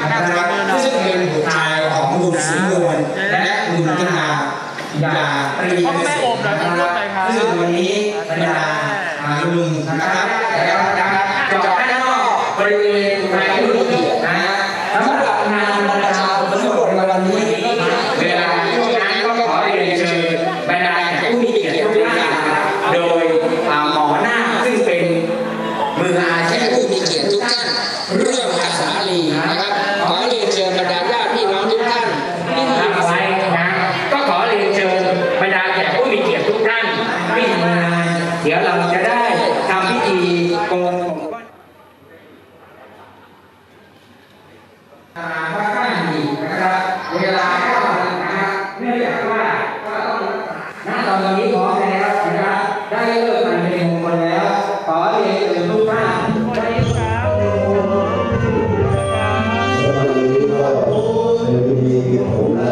นะครับซึ่งเป็นบุตรชายของบุญสุนวลและบุญกนาอย่าปรีเกษตรนะครับซึ่งวันนี้บรรดาลุงนะครับแล้วนะครับจอดด้านนอกบริเวณงานผู้มีเกียรตินะสำหรับงานประชาชนทั้งหมดในวันนี้เวลาช่วงนั้นก็ขอเรียนเชิญบรรดาแขกผู้มีเกียรติทุกท่านโดยหมอหน้าซึ่งเป็นมืออาชีพผู้มีเกียรติทุกท่านเรื่องภาษาลีนะครับขอเรียนเชิญบรรดาญาติพี่น้องทุกท่านที่ทำไว้นะก็ขอเรียนเชิญบรรดาแขกผู้มีเกียรติทุกท่านที่ทำงานเดี๋ยวเราจะได้ทำพิธีโกนพระข้าดีนะครับเวลาเข้านะครับเนื่องจากว่าก็ต้องณตอนนี้พร้อมแล้วนะครับได้เลิกมันเป็นมงคลแล้วขอเรียนเชิญทุกท่านได้ครับวันนี้ก็ในพิธีผมและ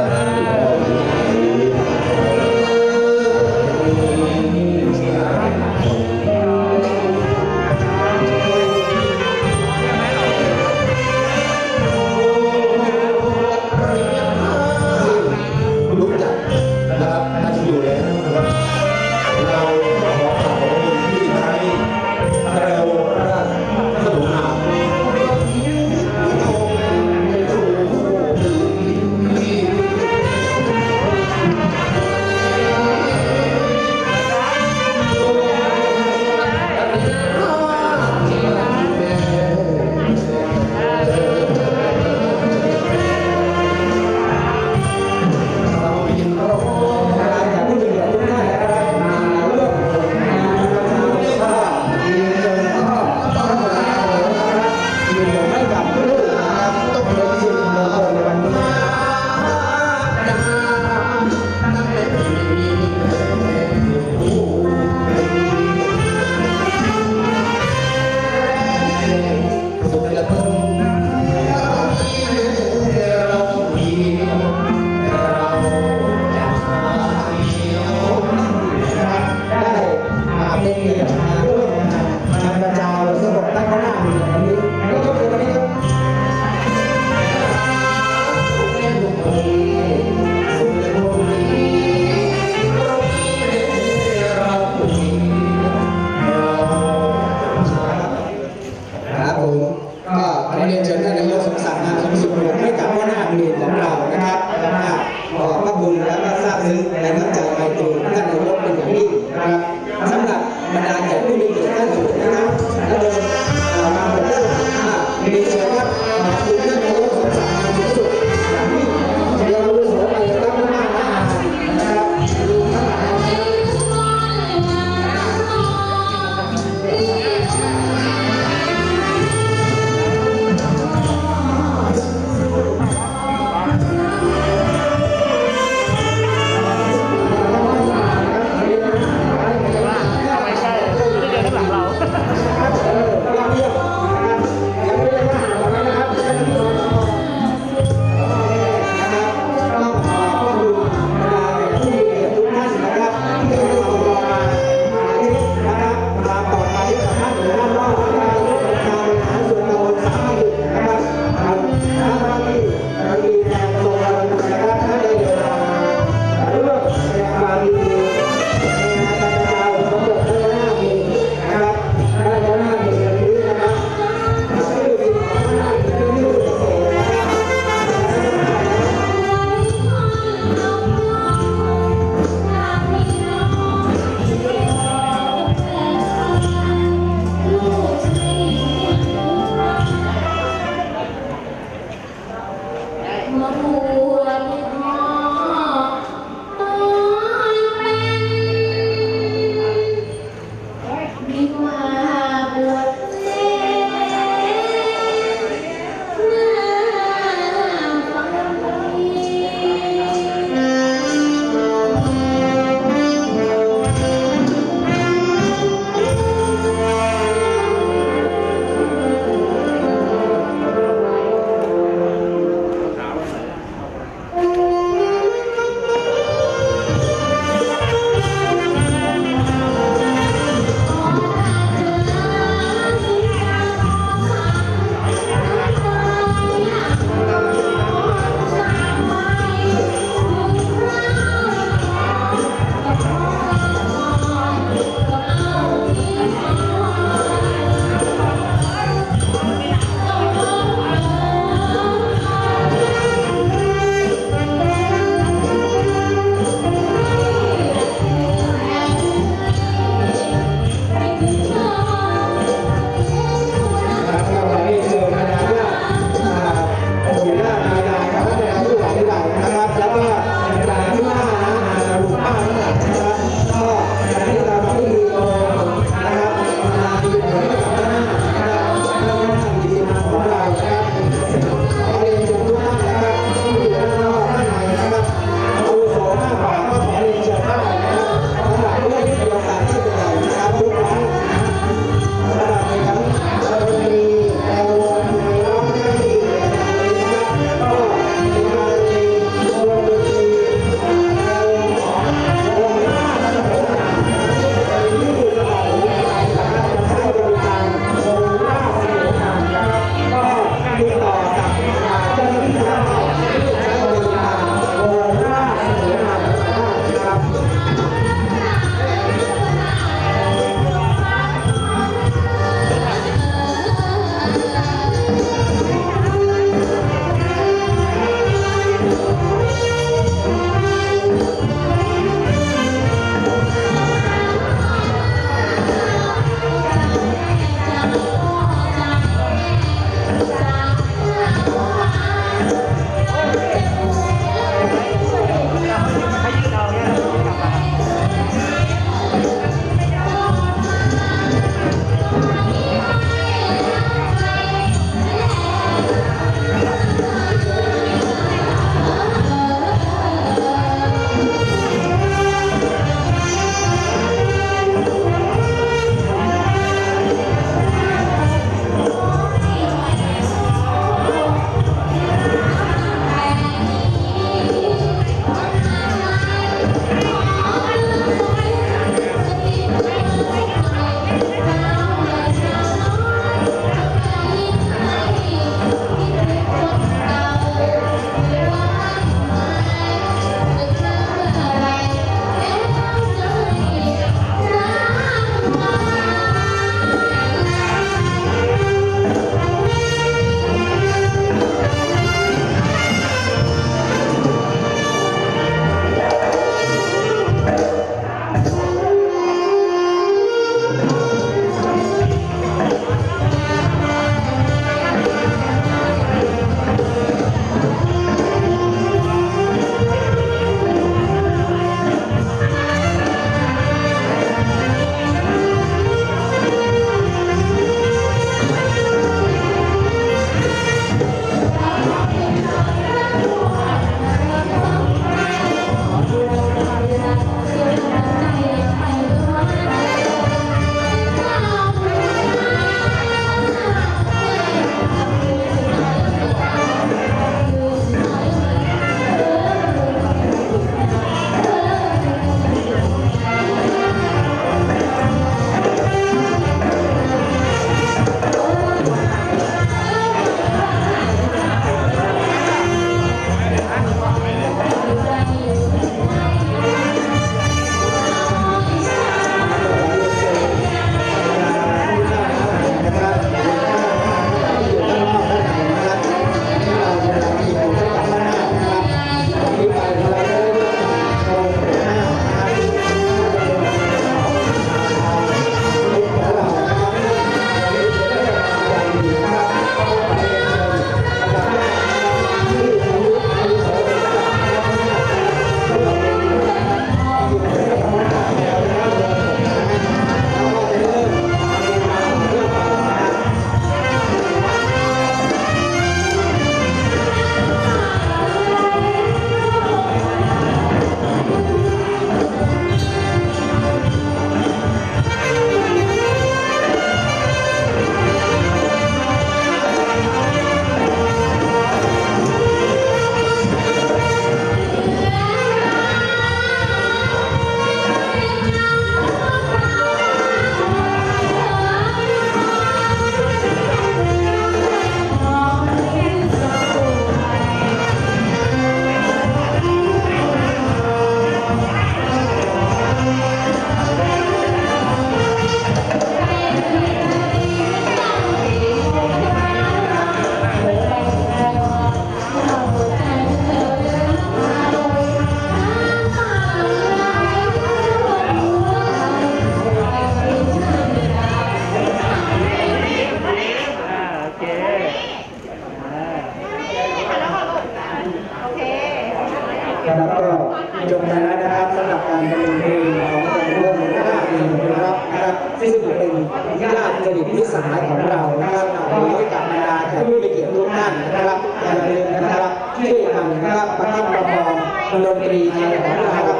ดนตรีไทยของเราครับ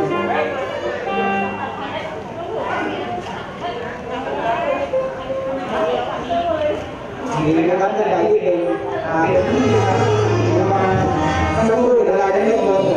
นี่นะครับท่านใดที่เป็นที่มาสักครู่เราจะได้มอง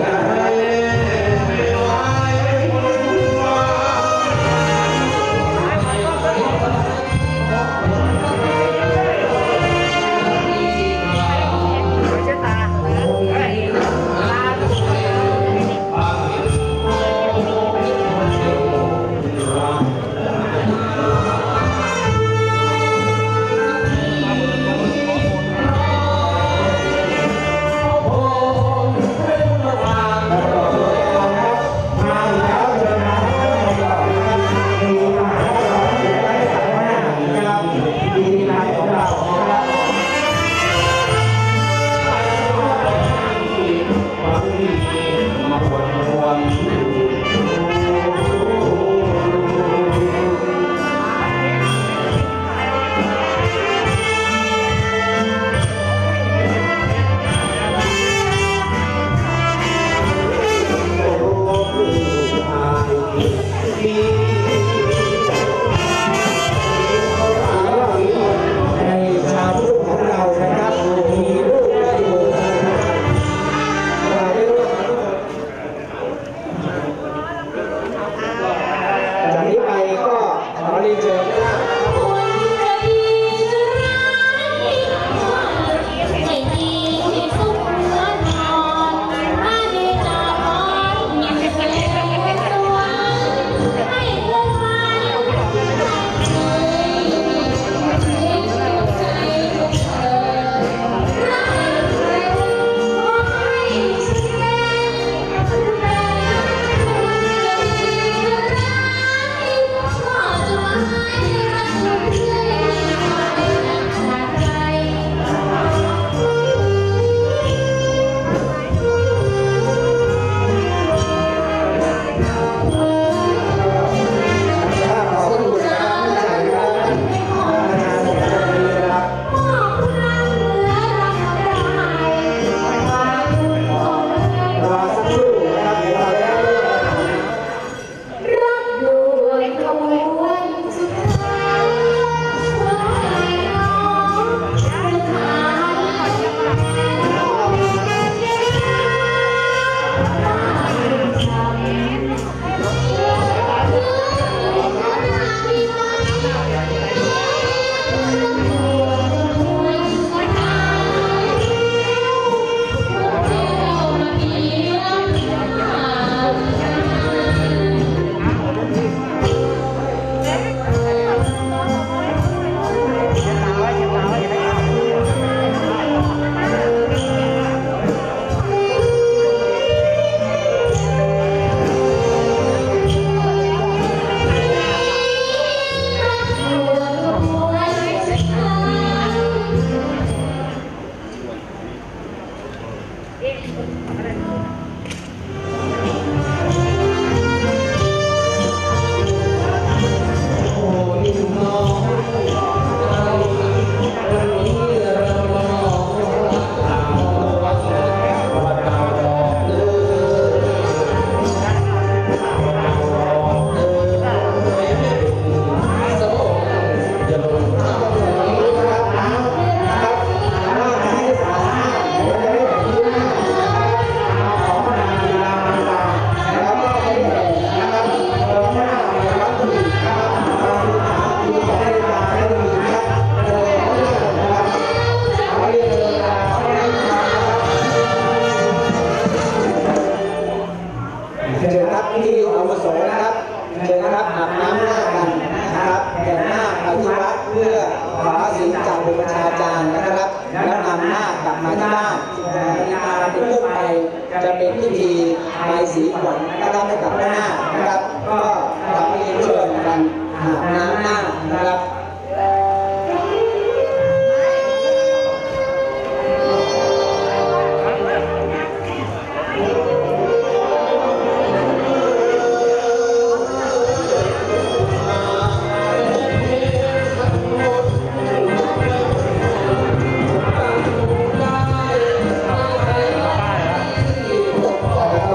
จะเป็นพิธีใบสีขวัญนะครับให้กับหน้านะครับก็ทำให้เชิญกันอาบน้ำหน้านะครับ Thank you.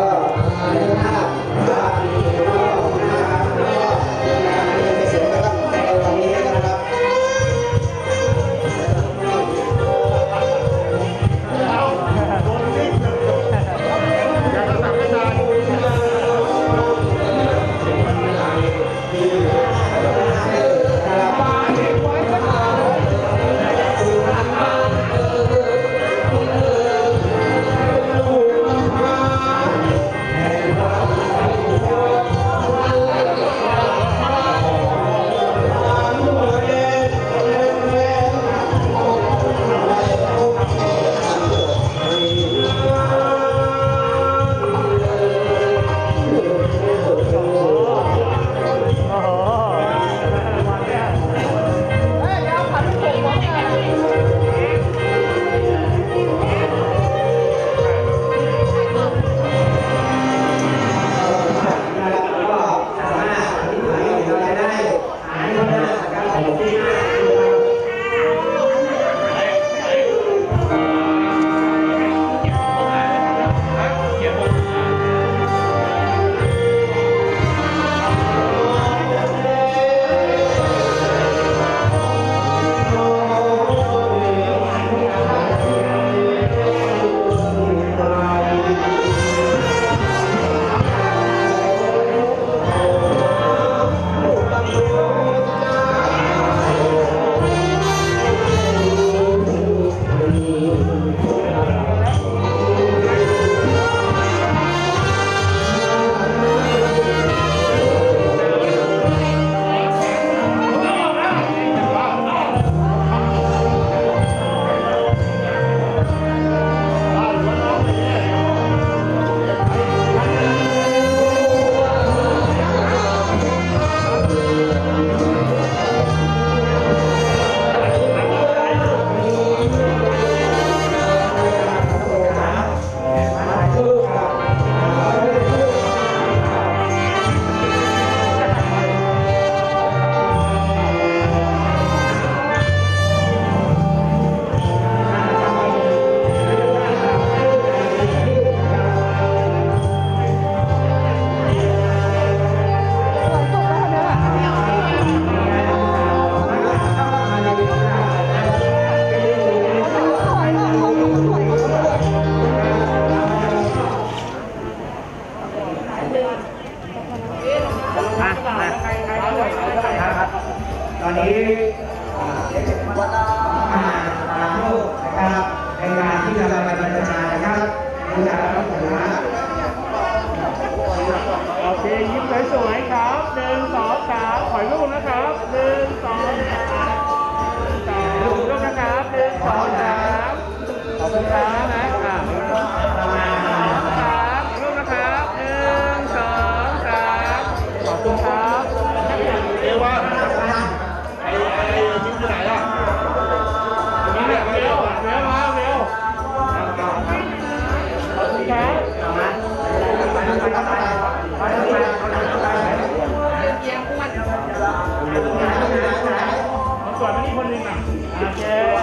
โอเค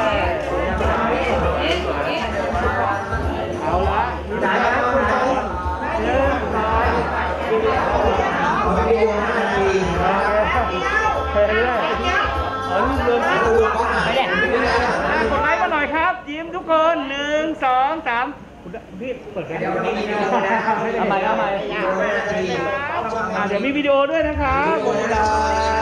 เอาละมีไหนครับคุณไหน1 2เรื่อยขอลูกเรือนะกดไลค์มาหน่อยครับยิ้มทุกคน1 2 3พี่เปิดเดี๋ยวมีวิดีโอนะเอาใหม่เดี๋ยวมีวิดีโอด้วยนะครับหมดเวลา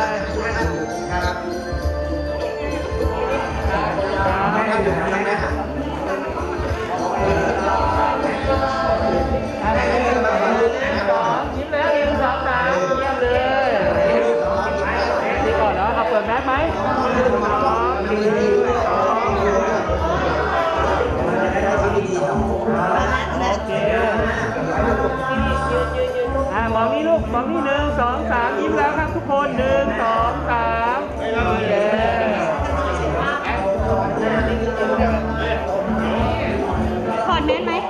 ยิ้มแล้ว1 2 3เยี่ยมเลยนี่ก่อนเนาะเอาเปิดแมสไหมมองนี่ลูกมองนี่1 2 3ยิ้มแล้วครับทุกคน1 2 3โอเคถอดแมสไหม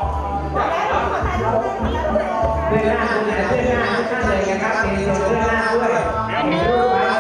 เพื่อนหน้าทุกท่านเลยนะครับมีส่วนเพื่อนหน้าด้วย1 2 3เพื่อนหน้า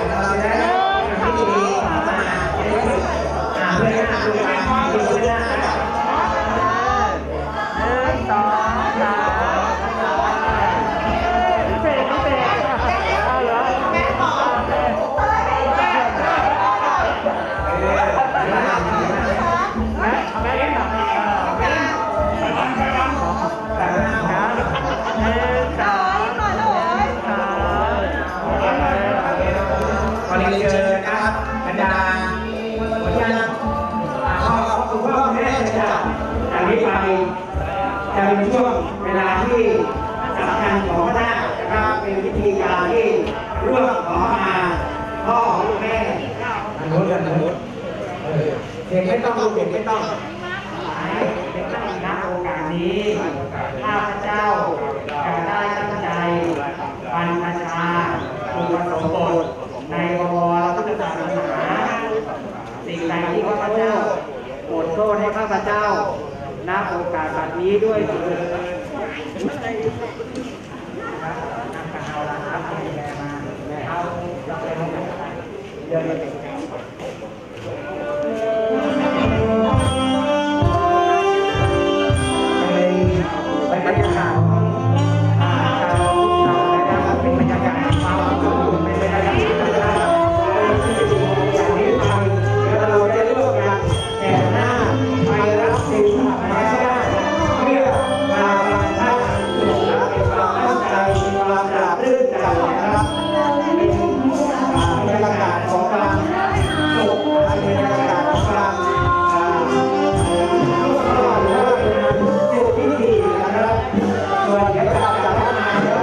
จะเป็นช่วงเวลาที่สำคัญของพระนะครับเป็นวิธีการที่ร่วมขอมาพ่อลูกแม่อนุโมทนาเด็กไม่ต้องลูกเด็กไม่ต้องเด็กต้องณโอกาสนี้ข้าพเจ้าจะได้ตั้งใจบรรพชาอุปสมบทในบวรพุทธศาสนาสิ่งใดที่ข้าพเจ้าโปรดโทษให้ข้าพเจ้าณโอกาสแบบนี้ด้วยเถิดบรรยากาศของเรานะครับเป็นบรรยากาศความอบอุ่นเป็นบรรยากาศอย่างนี้ไปเราจะร่วมกันแห่หน้าไปรับสิ่งธรรมชาติเพื่อมาบรรพบุรุษและเป็นความตั้งใจมีความปราบรื่นใจนะครับเป็นบรรยากาศของการสุขเป็นบรรยากาศของการสุขพิธีนะครับส่วนเดี๋ยวจะจัดงานแล้ว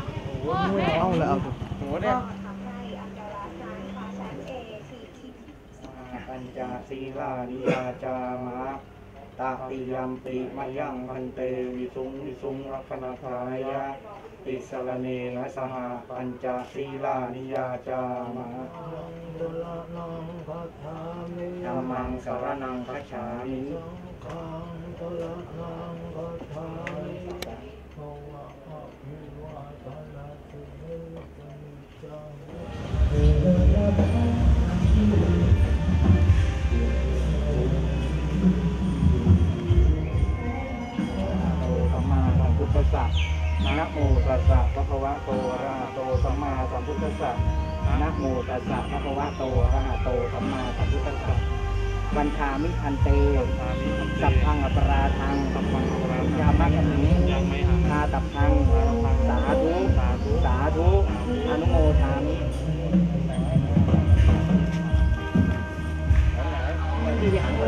เอาแล้วโหเนี่ยปัญจศีลานิยาจามะตาติยัมปิมายังพันเตวิสุงรักนาทายะอิสระเนนะสหปัญจศีลานิยาจามะธัมมังสรณังคัจฉามินะโมตัสสะภะคะวะโตอะระหะโตสัมมาสัมพุทธัสสะนะโมตัสสะภะคะวะโตอะระหะโตสัมมาสัมพุทธัสสะบัญชามิพันเตสัพพังอปราทังยามะกัมมิทาตัพพังสาธุสาธุอนุโมทามิที่อย่างไร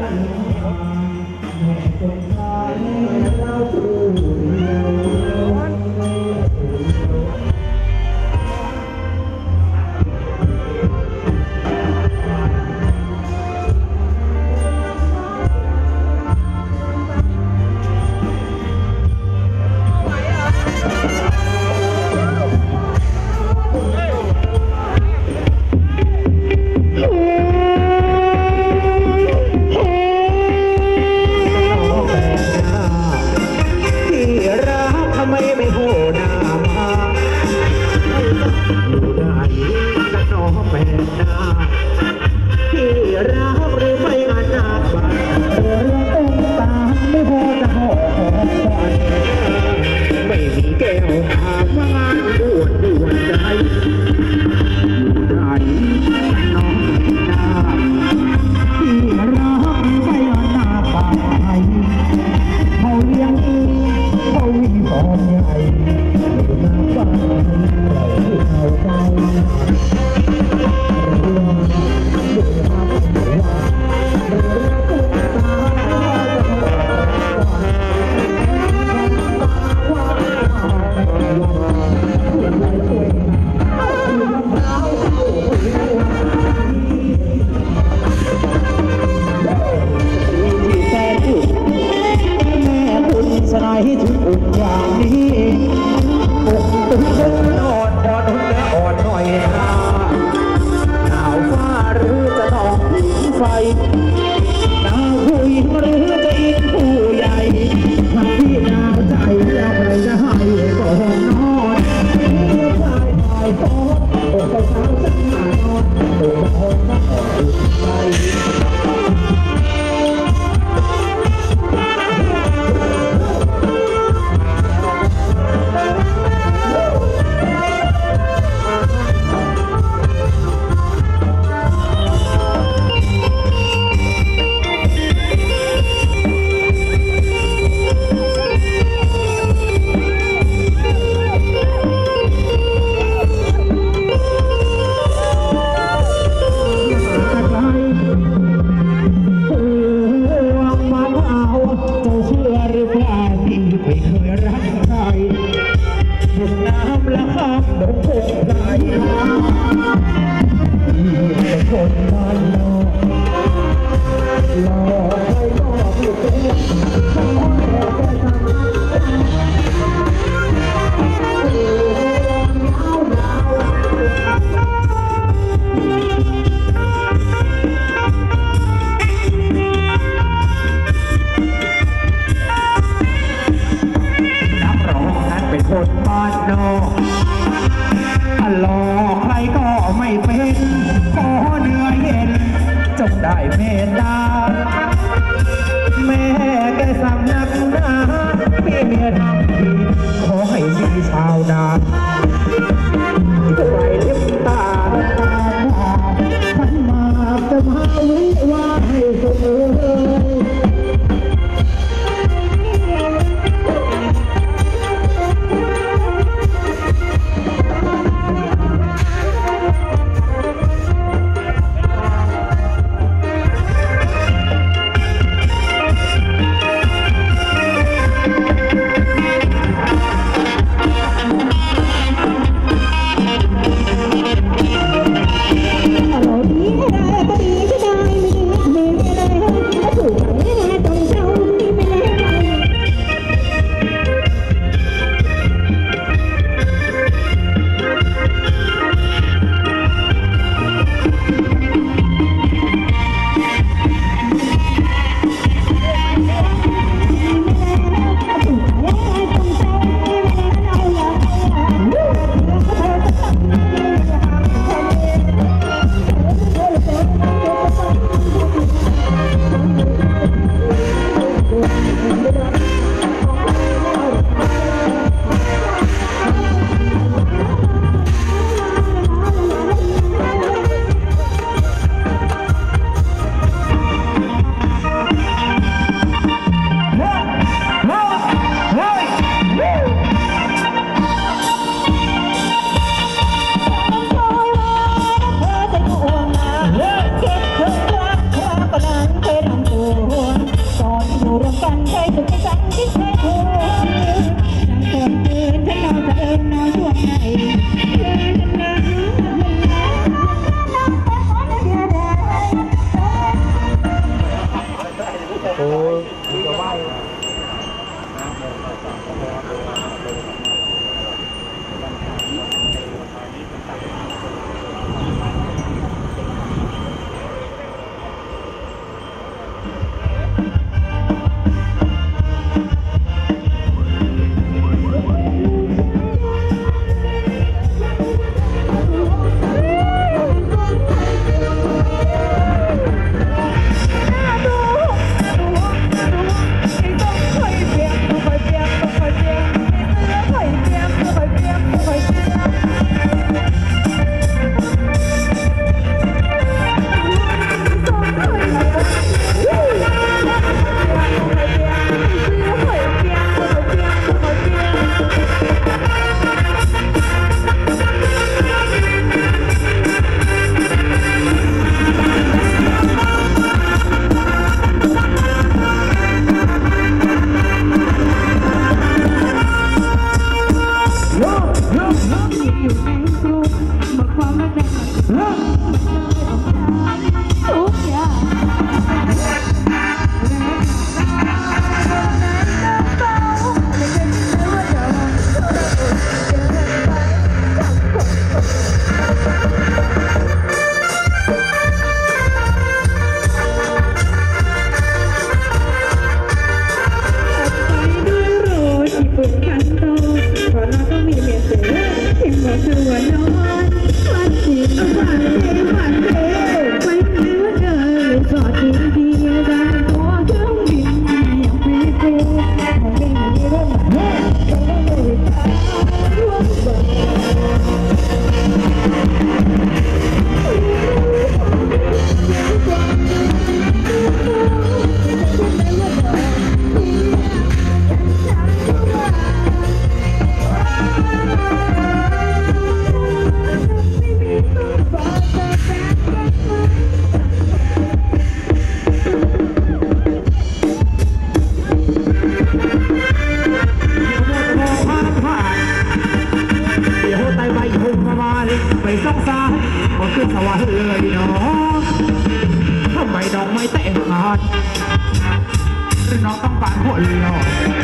ไปซ่องซ้ายก็ขึ้นสวรรค์เลยเนาะทำไมดอกไม้แต่งขาดหรือน้องต้องการหัวหล่อ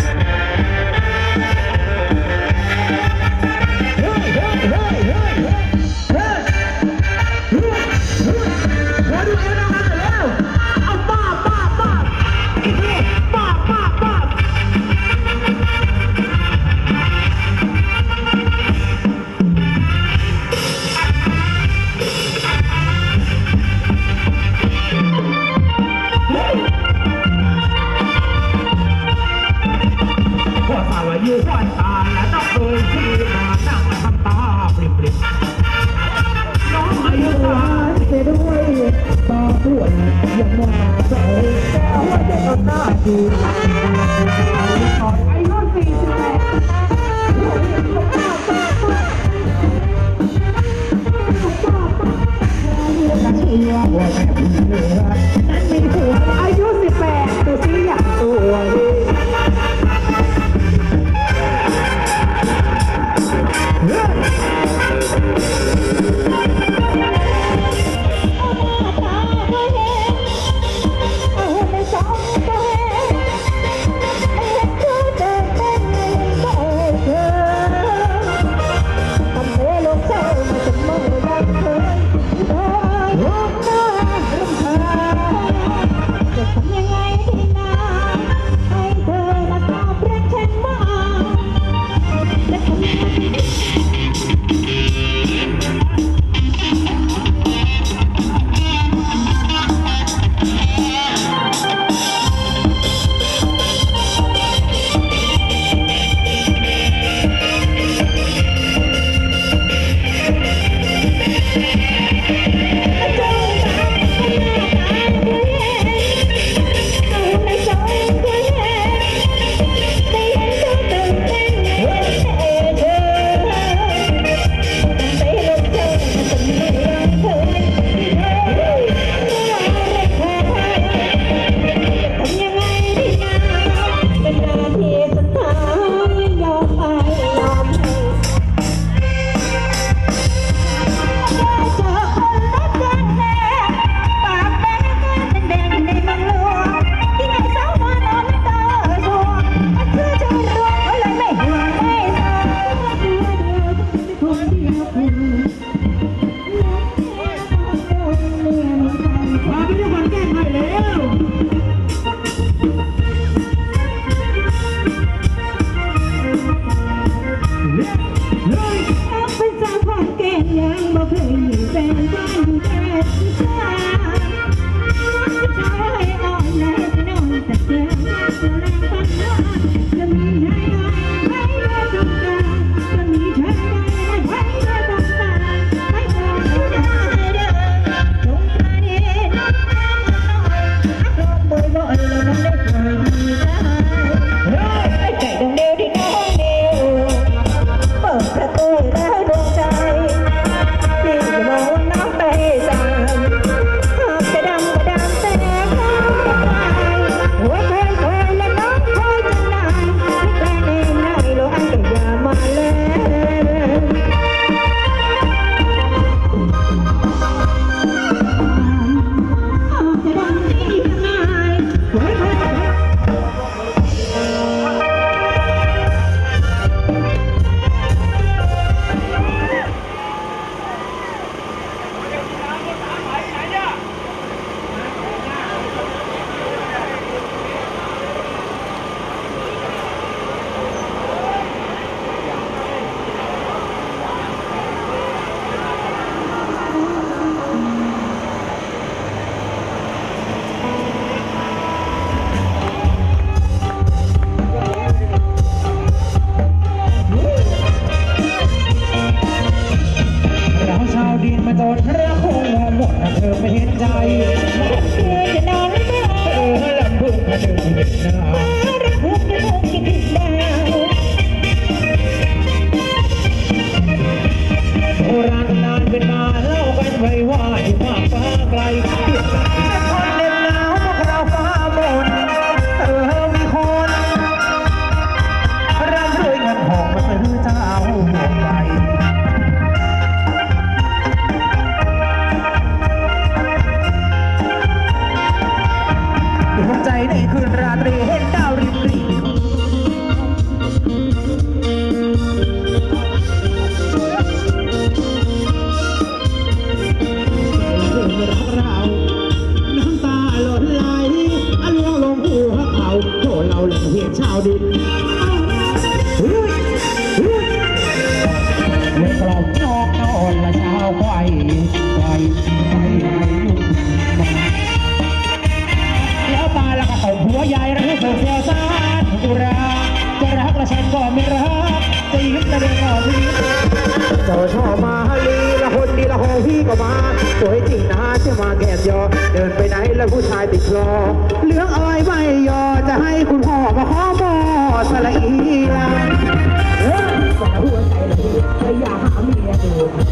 อยู่บ้านตาและต้องเคยที่มานั่งทำตาปริบๆน้องอายุหวานเสียด้วยตาด่วนยังมองใจว่าจะต้องหน้าดูตอนอายุอายุ18ตัวที่อยากตัวในคืนราตรีเห็นดาวริบหรี่เราน้ำตาหล่นไหลล่วงลงหัวเขาโถเราเหลือเพียงชาวดินเมื่อกลอบนอกนอนละชาวควายแล้วตายแล้วก็ตบหัวใหญ่ระทึกเสียวซ่านกุราจะรักและฉันก็ไม่รักจะยิ้มแต่เดินออกทีเจ้าชอบมาลีละคนดีละโหพี่ก็มาสวยจริงนะจะมาแก้มยอเดินไปไหนแล้วผู้ชายติดคลอเรื่องอะไรไม่ยอจะให้คุณพ่อมาขอมอสละอีละก็หัวใจเลยไม่อยากหาเมียดู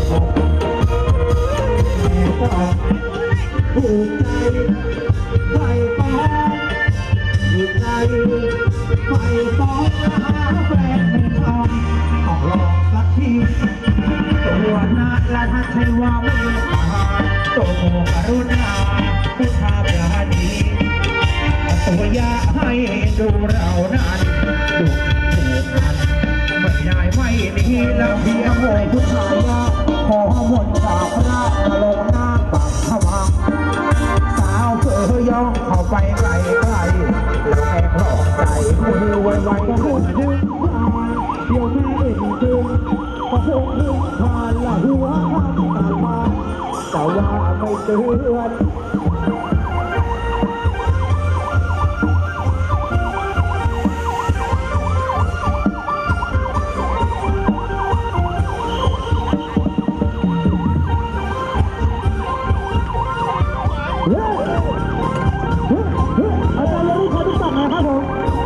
ก็ผูกใจไฟฟ้าผูกใจไฟฟ้าหาแฟนไม่พร้อมต้องลองสักทีตัวนาและถ้าใช่ว่าไม่ตาตัวโมกรุณาผู้ทาปราณีตัวยาให้ดูเรานั้นดูถูกกันไม่ได้ไม่ดีแล้วเพียงโวยผู้ชายขอหมดจากพระมาลงหน้าปากขวังสาวเสือยองเข้าไปไกลไกลแล้วแม่หลอกใจมือไวไวก็หุ่นดึงเดี๋ยวแม่เอ็นดึงก็หุ่นดึงผ่านละหัวข้ามตามาแต่ว่าไม่เตือนอาจารย์รู้เขาทุกฝั่งนะครับผม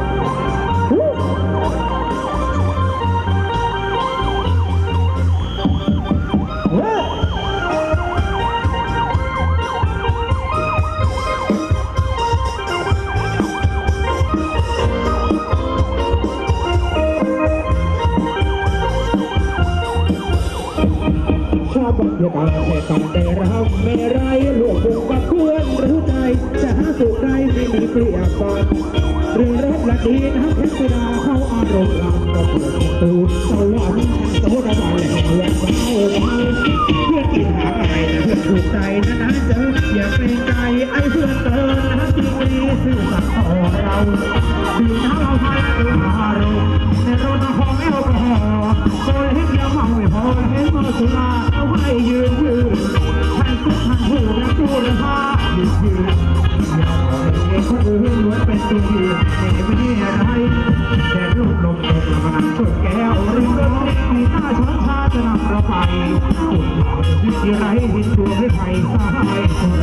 ชอบบังเกิดอะไรแต่ต้องได้รับไม่ไรหลวงวงกับเพื่อนหรือใจจะหาสุขใดไม่มีเปรียบก่อนเรื่องรบและดีนะเทพดาเข้าอารมณ์รำก็เปิดประตูสวรรค์โซดาบานแหล่งเพื่อนเข้าเพื่อนกินหาอะไรนะเพื่อนถูกใจนะเจออย่าเป็นใจไอ้เพื่อนเตือนนะจริงดีซื่อสัตย์ต่อเราดื่มน้ำเราพาตัวอารมณ์ในรถของแอลกอฮอล์โดยให้เยอะมากไม่พอเห็นมาสุราเอาให้ยืนท่านทุกท่านผู้รักผู้และพายืนอย่าปล่อยให้คนอื่นล้วนเป็นตัวยืนไม่ได้อะไรแต่รูปลมตกมานั่งชนแก้วริมรถมีหน้าช้อนชาจะนำเราไปอุ่นหล่อที่ที่ไรหินตัวให้ไผ่สายคน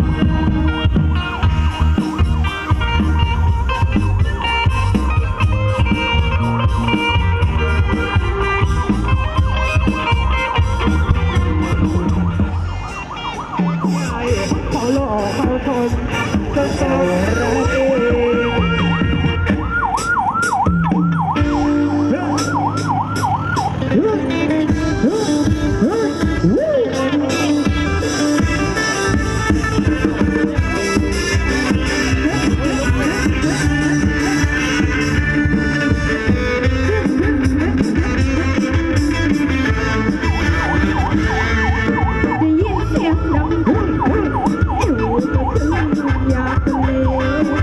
เขาหลอกเขาทนจนตัวเราเองอยากทะเล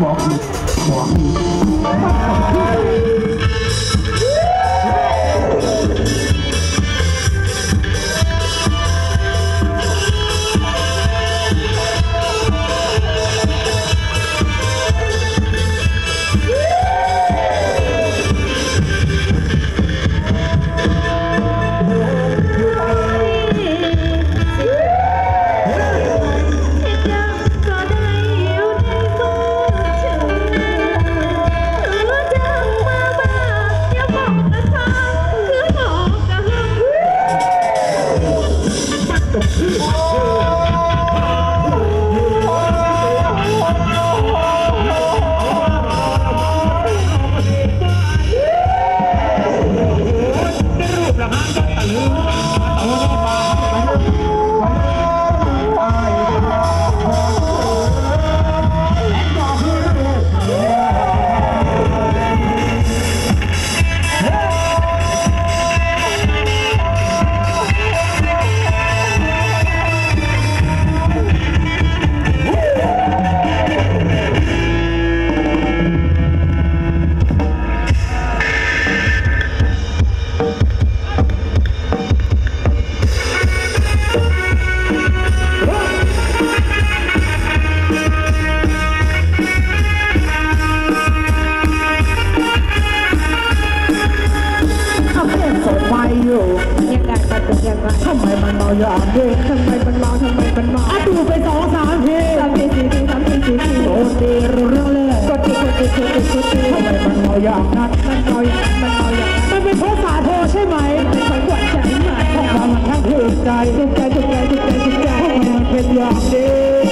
ทำไมมันเมาอย่างนี้ทำไมมันเมาดูไป2-3 ที3 ที 4 ที 3 ที 4 ทีโอ้ดีรู้เรื่องเลยกดทีทำไมมันเมาอย่างนั้นมันเมาอย่างมันเป็นเพราะสาโทใช่ไหมเป็นคนหวั่นใจไหมเพราะมันทั้งถูกใจทำไมมันเป็นอย่างนี้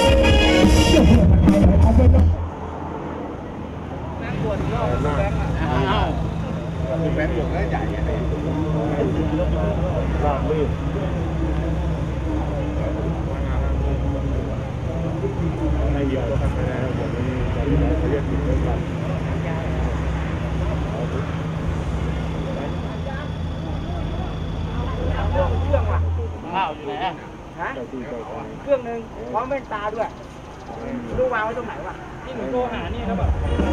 เอาไปต้องแบงค์หลวงใหญ่ไงราบลื่นในเดียวก็ทำไปแล้วเดี๋ยวนี้เขาเรียกติดเรื่องกันข้าวอยู่ไหนฮะเครื่องหนึ่งพร้อมแว่นตาด้วยรู้วางไว้ตรงไหนวะนี่หนูโทรหานี่ครับแบบ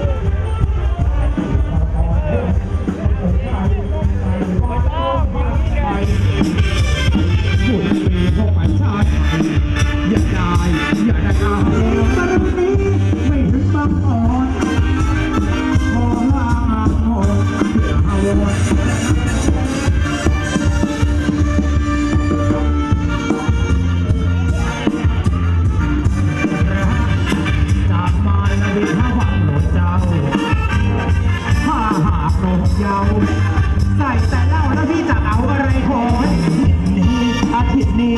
บุญมีพวกประชาชนอย่าได้เอาบารมีไม่ถึงบางอ่อนขอลาหมดเพื่อเอาจากมาละวิทวังหลดเจ้าผ้าหาโปรดเยาใส่แต่เล่าแล้วพี่จะเอาอะไรขออาทิตย์นี้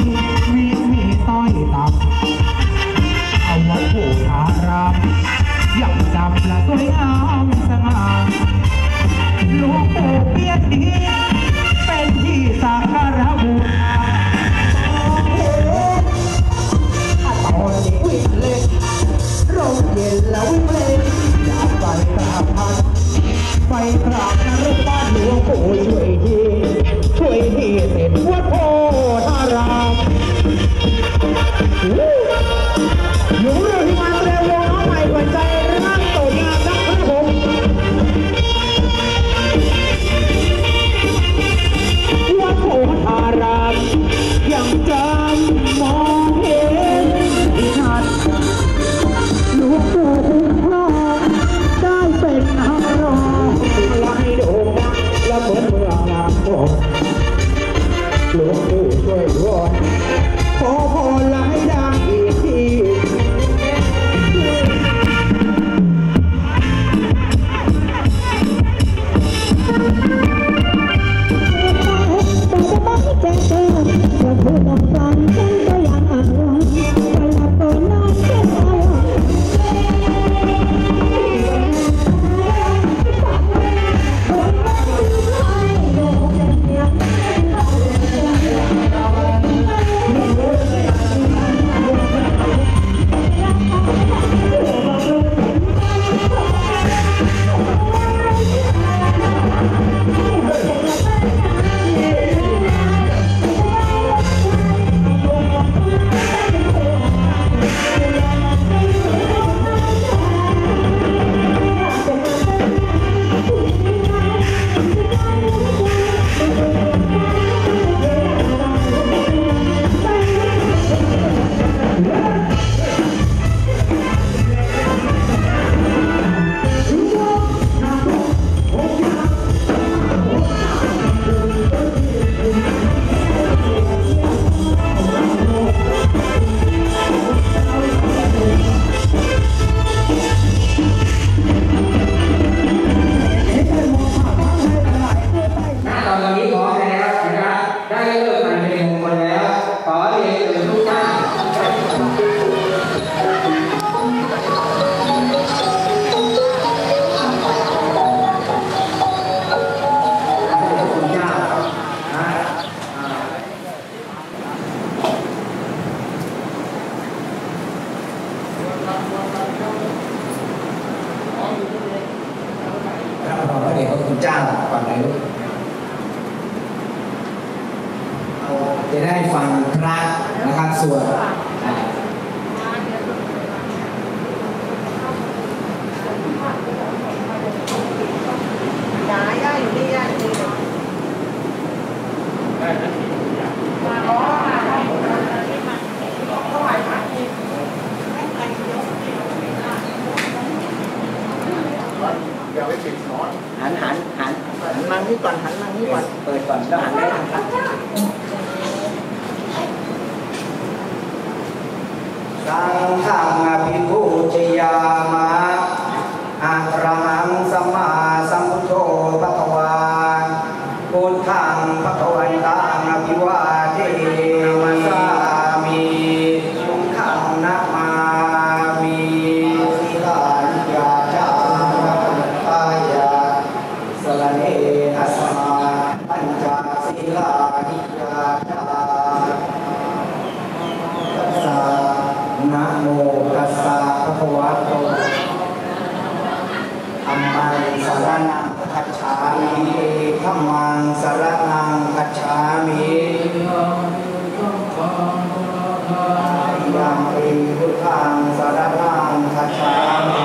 สวดหันมานี่ก่อนหันมานี่ก่อนเปิดก่อนแล้วหันได้ทางซ้ายสังฆังอภิปูชยามะอะระหังสัมมาสัมพุทโธภควาพุทธังภควันตังอภิวาเทมิสามิสุขังนะมามิสิลานิยาจามะปายาสรเนนะสมาปัญจศีลานิยาจานะโมตัสสะภะคะวะโตธัมมังสรณังคัจฉามิธัมมังสรณังคัจฉามิยังปิพุทธังสรณังคัจฉามิ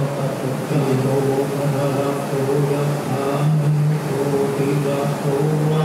โ